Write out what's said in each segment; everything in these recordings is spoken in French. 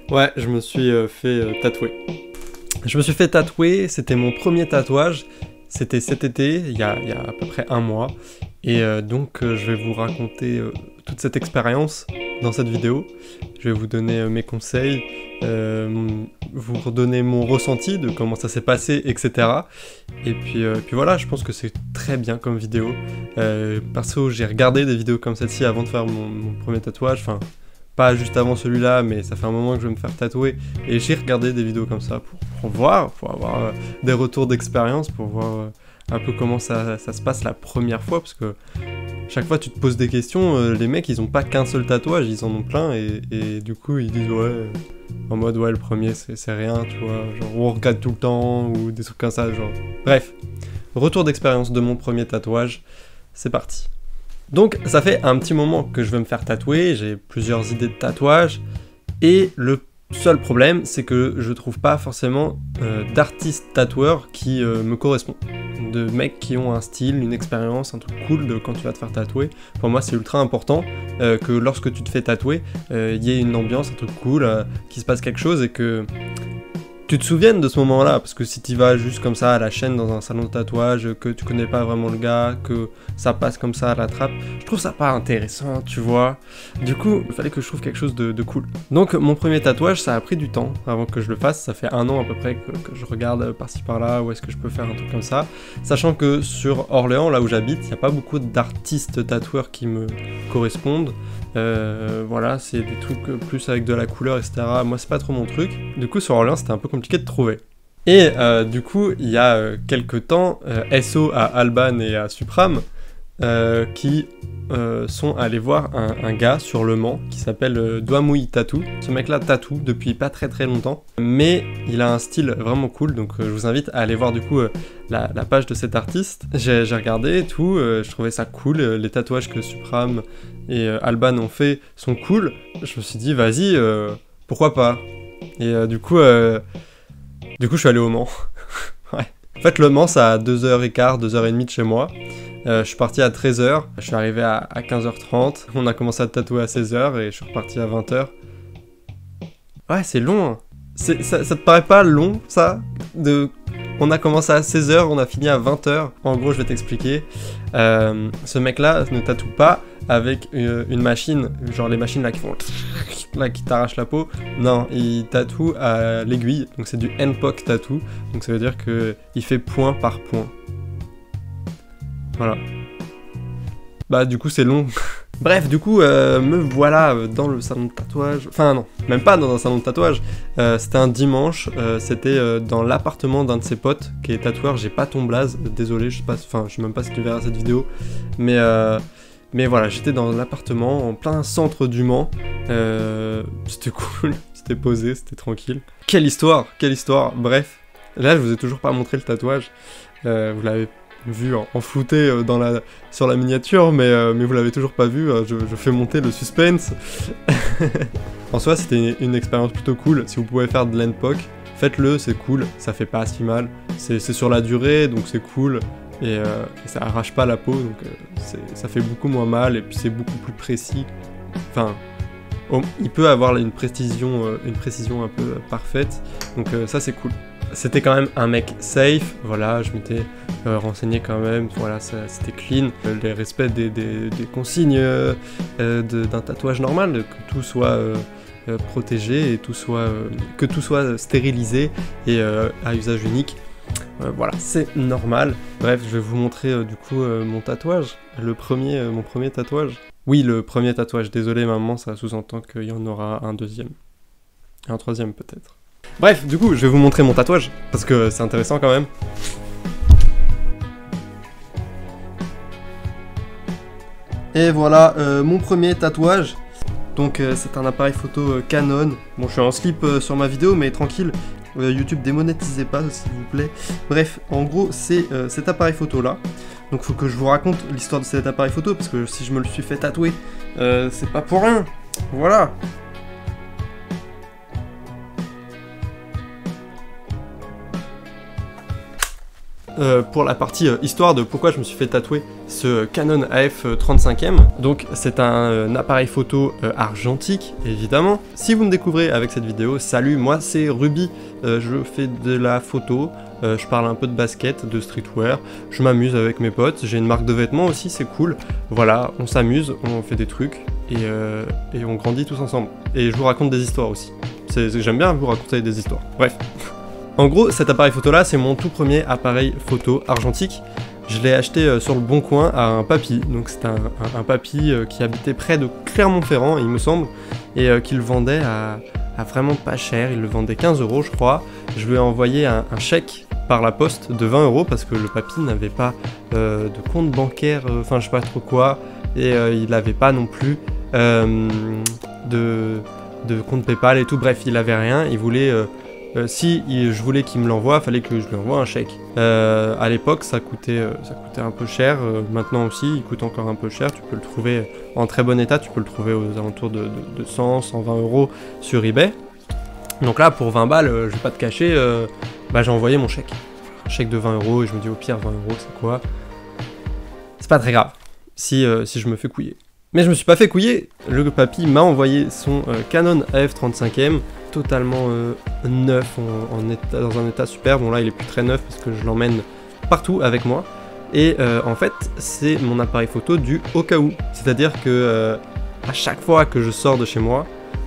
Ouais, je me suis fait tatouer. Je me suis fait tatouer, c'était mon premier tatouage. C'était cet été, il y a à peu près un mois. Et donc je vais vous raconter toute cette expérience dans cette vidéo. Je vais vous donner mes conseils, vous redonner mon ressenti de comment ça s'est passé, etc. Et puis voilà, je pense que c'est très bien comme vidéo. Perso, j'ai regardé des vidéos comme celle-ci avant de faire mon premier tatouage. Enfin, pas juste avant celui-là, mais ça fait un moment que je vais me faire tatouer. Et j'ai regardé des vidéos comme ça pour voir, pour avoir des retours d'expérience, pour voir un peu comment ça se passe la première fois, parce que chaque fois tu te poses des questions, les mecs ils ont pas qu'un seul tatouage, ils en ont plein, et du coup ils disent ouais, en mode ouais le premier c'est rien, tu vois, genre on regarde tout le temps, ou des trucs comme ça, genre. Bref, retour d'expérience de mon premier tatouage, c'est parti. Donc ça fait un petit moment que je veux me faire tatouer, j'ai plusieurs idées de tatouage, et le seul problème c'est que je trouve pas forcément d'artistes tatoueurs qui me correspondent. De mecs qui ont un style, une expérience, un truc cool de quand tu vas te faire tatouer. Pour moi c'est ultra important que lorsque tu te fais tatouer, il y ait une ambiance, un truc cool, qu'il se passe quelque chose et que tu te souviennes de ce moment-là, parce que si tu vas juste comme ça à la chaîne dans un salon de tatouage, que tu connais pas vraiment le gars, que ça passe comme ça à la trappe, je trouve ça pas intéressant, tu vois. Du coup, il fallait que je trouve quelque chose de cool. Donc mon premier tatouage, ça a pris du temps avant que je le fasse, ça fait un an à peu près que je regarde par-ci par-là, où est-ce que je peux faire un truc comme ça. Sachant que sur Orléans, là où j'habite, il n'y a pas beaucoup d'artistes tatoueurs qui me correspondent. Voilà, c'est des trucs plus avec de la couleur, etc. Moi, c'est pas trop mon truc. Du coup, sur Orléans, c'était un peu compliqué de trouver. Et du coup, il y a quelques temps, SO à Alban et à Supram qui sont allés voir un gars sur Le Mans qui s'appelle Douamouille Tattoo. Ce mec-là tatoue depuis pas très longtemps, mais il a un style vraiment cool, donc je vous invite à aller voir du coup la page de cet artiste. J'ai regardé et tout, je trouvais ça cool, les tatouages que Supram et Alban ont fait sont cool. Je me suis dit vas-y, pourquoi pas. Et du coup je suis allé au Mans. Ouais. En fait, Le Mans, ça a 2h15, 2h30 de chez moi. Je suis parti à 13h, je suis arrivé à 15h30, on a commencé à tatouer à 16h et je suis reparti à 20h. Ouais, c'est long, hein. Ça te paraît pas long, ça? On a commencé à 16h, on a fini à 20h. En gros, je vais t'expliquer. Ce mec-là ne tatoue pas avec une machine, genre les machines là qui font... là qui t'arrachent la peau. Non, il tatoue à l'aiguille, donc c'est du handpoke tattoo. Donc ça veut dire qu'il fait point par point. Voilà. Bah du coup c'est long. Bref, du coup me voilà dans le salon de tatouage. Enfin non, même pas dans un salon de tatouage. C'était un dimanche, c'était dans l'appartement d'un de ses potes qui est tatoueur. J'ai pas ton blaze, désolé, je sais même pas si tu verras cette vidéo. Mais voilà, j'étais dans l'appartement en plein centre du Mans. C'était cool, c'était posé, c'était tranquille. Quelle histoire. Bref, là je vous ai toujours pas montré le tatouage. Vous l'avez vu en flouté sur la miniature, mais vous l'avez toujours pas vu, je fais monter le suspense. En soi, c'était une expérience plutôt cool. Si vous pouvez faire de l'handpoke, faites-le, c'est cool, ça fait pas si mal. C'est sur la durée, donc c'est cool, et ça arrache pas la peau, donc ça fait beaucoup moins mal, et puis c'est beaucoup plus précis. Enfin, il peut avoir une précision un peu parfaite, donc ça c'est cool. C'était quand même un mec safe, voilà, je m'étais renseigné quand même, voilà, c'était clean, les respects des consignes d'un tatouage normal, que tout soit protégé et que tout soit stérilisé et à usage unique. Voilà, c'est normal. Bref, je vais vous montrer du coup mon tatouage, mon premier tatouage. Oui, le premier tatouage, désolé maman, ça sous-entend qu'il y en aura un deuxième. Un troisième peut-être. Bref, du coup, je vais vous montrer mon tatouage, parce que c'est intéressant quand même. Et voilà, mon premier tatouage. Donc c'est un appareil photo Canon. Bon, je suis en slip sur ma vidéo, mais tranquille, YouTube démonétisez pas, s'il vous plaît. Bref, en gros, c'est cet appareil photo là. Donc faut que je vous raconte l'histoire de cet appareil photo, parce que si je me le suis fait tatouer, c'est pas pour rien. Voilà. pour la partie histoire de pourquoi je me suis fait tatouer ce Canon AF 35e. Donc c'est un appareil photo argentique, évidemment. Si vous me découvrez avec cette vidéo, salut, moi c'est Ruby, je fais de la photo, je parle un peu de basket, de streetwear, je m'amuse avec mes potes, j'ai une marque de vêtements aussi, c'est cool. Voilà, on s'amuse, on fait des trucs et on grandit tous ensemble. Et je vous raconte des histoires aussi. J'aime bien vous raconter des histoires. Bref. En gros, cet appareil photo là, c'est mon tout premier appareil photo argentique. Je l'ai acheté sur le Bon Coin à un papy. Donc c'est un papy qui habitait près de Clermont-Ferrand, il me semble, et qui le vendait à vraiment pas cher. Il le vendait 15 € je crois. Je lui ai envoyé un chèque par la poste de 20 € parce que le papy n'avait pas de compte bancaire, enfin je sais pas trop quoi, et il n'avait pas non plus de compte PayPal et tout. Bref, il avait rien. Il voulait je voulais qu'il me l'envoie, fallait que je lui envoie un chèque. À l'époque, ça coûtait un peu cher. Maintenant aussi, il coûte encore un peu cher. Tu peux le trouver en très bon état. Tu peux le trouver aux alentours de 100, 120 € sur eBay. Donc là, pour 20 balles, je vais pas te cacher, j'ai envoyé mon chèque. Un chèque de 20 € et je me dis au pire, 20 € c'est quoi? C'est pas très grave si je me fais couiller. Mais je me suis pas fait couiller. Le papy m'a envoyé son Canon AF 35e, totalement neuf, dans un état super. Bon là il est plus très neuf parce que je l'emmène partout avec moi. Et en fait c'est mon appareil photo du au cas où. C'est-à-dire que à chaque fois que je sors de chez moi,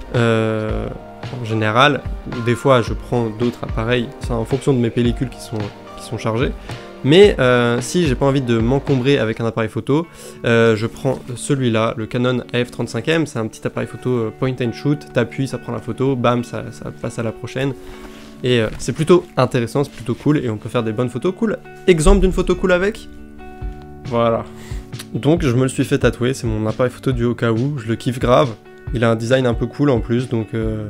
en général, des fois je prends d'autres appareils, c'est en fonction de mes pellicules qui sont chargées. Mais si j'ai pas envie de m'encombrer avec un appareil photo, je prends celui-là, le Canon AF 35e, c'est un petit appareil photo point and shoot, t'appuies, ça prend la photo, bam, ça passe à la prochaine. Et c'est plutôt intéressant, c'est plutôt cool, et on peut faire des bonnes photos cool. Exemple d'une photo cool avec? Voilà. Donc je me le suis fait tatouer, c'est mon appareil photo du au cas où, je le kiffe grave. Il a un design un peu cool en plus, donc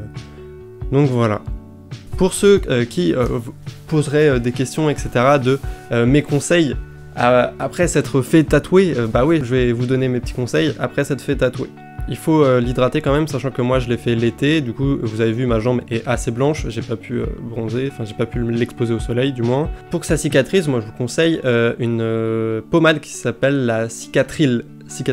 voilà. Pour ceux qui poseraient des questions, etc., de mes conseils après s'être fait tatouer, bah oui, je vais vous donner mes petits conseils après s'être fait tatouer. Il faut l'hydrater quand même, sachant que moi je l'ai fait l'été, du coup vous avez vu ma jambe est assez blanche, j'ai pas pu bronzer, enfin j'ai pas pu l'exposer au soleil du moins. Pour que ça cicatrise, moi je vous conseille une pommade qui s'appelle la Cicatril.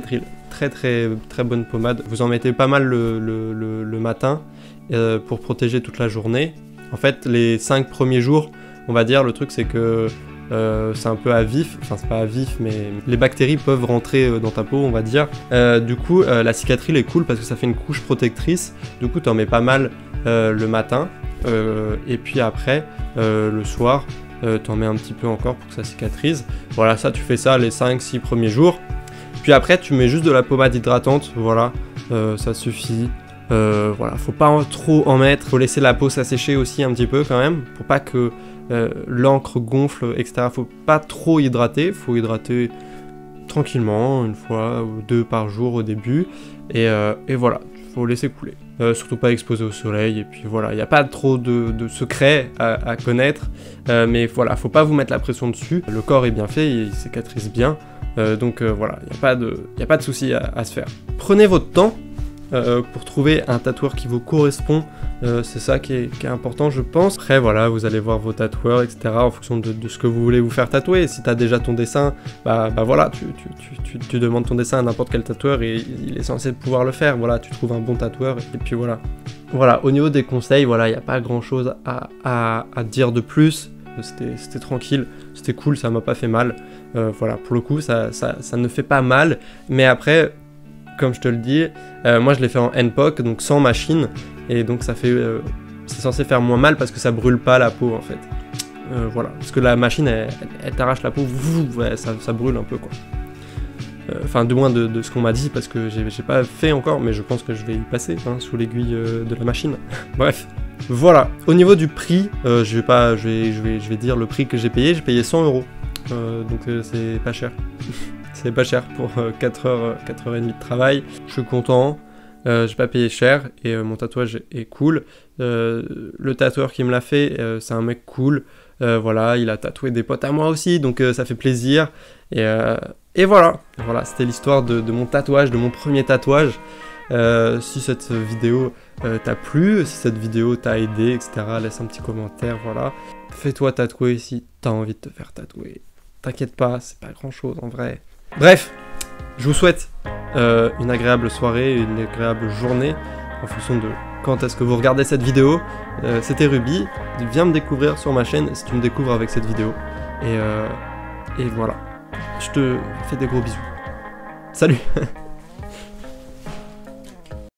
Très bonne pommade, vous en mettez pas mal le matin pour protéger toute la journée. En fait les 5 premiers jours, on va dire, le truc c'est que c'est un peu à vif, enfin c'est pas à vif mais les bactéries peuvent rentrer dans ta peau on va dire. Du coup la Cicatril est cool parce que ça fait une couche protectrice, du coup t'en mets pas mal le matin et puis après le soir t'en mets un petit peu encore pour que ça cicatrise. Voilà, ça tu fais ça les 5-6 premiers jours, puis après tu mets juste de la pommade hydratante, voilà, ça suffit. Voilà, faut pas trop en mettre, faut laisser la peau s'assécher aussi un petit peu quand même, pour pas que l'encre gonfle, etc. Faut pas trop hydrater, faut hydrater tranquillement, une fois ou deux par jour au début, et voilà, faut laisser couler. Surtout pas exposer au soleil, et puis voilà, il n'y a pas trop de secrets à connaître, mais voilà, faut pas vous mettre la pression dessus, le corps est bien fait, il cicatrise bien, donc voilà, il n'y a pas de souci à se faire. Prenez votre temps pour trouver un tatoueur qui vous correspond, c'est ça qui est important je pense. Après voilà, vous allez voir vos tatoueurs, etc. en fonction de ce que vous voulez vous faire tatouer. Si tu as déjà ton dessin, bah voilà, tu demandes ton dessin à n'importe quel tatoueur et il est censé pouvoir le faire. Voilà, tu trouves un bon tatoueur et puis voilà. Voilà, au niveau des conseils, voilà, il n'y a pas grand chose à dire de plus. C'était tranquille, c'était cool, ça m'a pas fait mal. Voilà, pour le coup, ça ne fait pas mal, mais après, comme je te le dis, moi je l'ai fait en NPOC, donc sans machine, et donc ça fait, c'est censé faire moins mal parce que ça brûle pas la peau en fait. Voilà, parce que la machine elle t'arrache la peau, ouais, ça brûle un peu quoi. Enfin, du moins de ce qu'on m'a dit, parce que j'ai pas fait encore, mais je pense que je vais y passer sous l'aiguille de la machine. Bref, voilà. Au niveau du prix, je vais dire le prix que j'ai payé 100 €. Donc c'est pas cher. C'est pas cher pour 4h30 de travail. Je suis content, j'ai pas payé cher et mon tatouage est cool. Le tatoueur qui me l'a fait, c'est un mec cool. Voilà, il a tatoué des potes à moi aussi, donc ça fait plaisir. Et voilà, c'était l'histoire de mon tatouage, de mon premier tatouage. Si cette vidéo t'a plu, si cette vidéo t'a aidé, etc., laisse un petit commentaire, voilà. Fais-toi tatouer si t'as envie de te faire tatouer. T'inquiète pas, c'est pas grand-chose en vrai. Bref, je vous souhaite une agréable soirée, une agréable journée, en fonction de quand est-ce que vous regardez cette vidéo. C'était Ruby, viens me découvrir sur ma chaîne si tu me découvres avec cette vidéo. Et voilà, je te fais des gros bisous. Salut.